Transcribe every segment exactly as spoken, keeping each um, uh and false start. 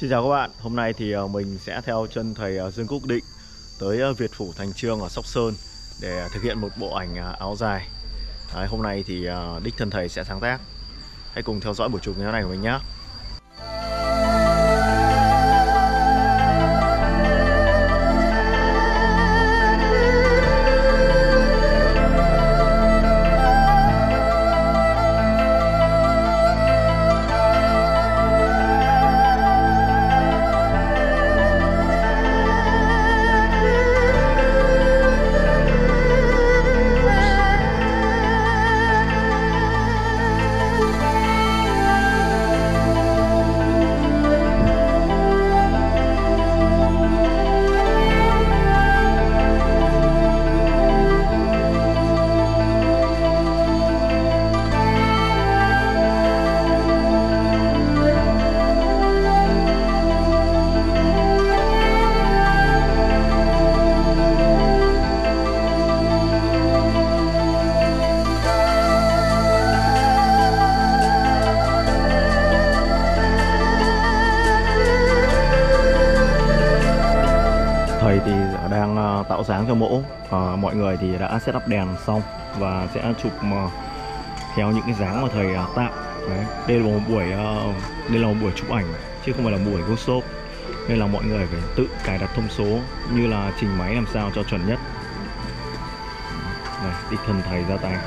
Xin chào các bạn, hôm nay thì mình sẽ theo chân thầy Dương Quốc Định tới Việt Phủ Thành Chương ở Sóc Sơn để thực hiện một bộ ảnh áo dài. Đấy, hôm nay thì đích thân thầy sẽ sáng tác. Hãy cùng theo dõi buổi chụp như thế này của mình nhé. Thầy thì đang tạo dáng cho mẫu, à, mọi người thì đã setup đèn xong và sẽ chụp theo những cái dáng mà thầy tạo. Đấy, đây là một buổi đây là một buổi chụp ảnh chứ không phải là buổi workshop, nên là mọi người phải tự cài đặt thông số như là chỉnh máy làm sao cho chuẩn nhất. Này, đích thân thầy ra tay.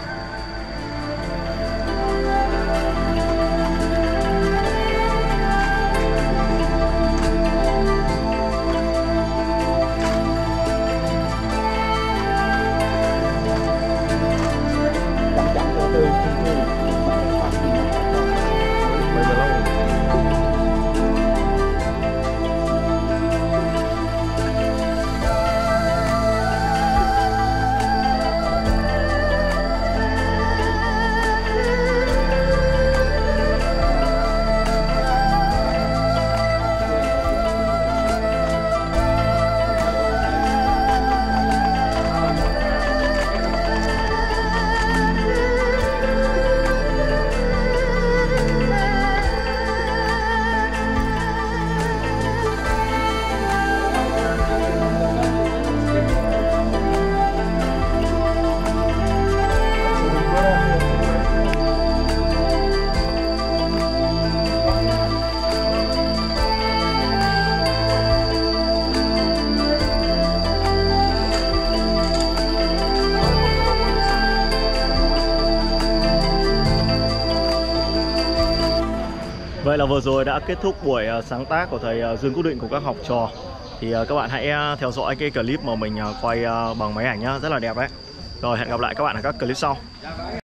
Vậy là vừa rồi đã kết thúc buổi sáng tác của thầy Dương Quốc Định cùng các học trò. Thì các bạn hãy theo dõi cái clip mà mình quay bằng máy ảnh nhá, rất là đẹp đấy. Rồi, hẹn gặp lại các bạn ở các clip sau.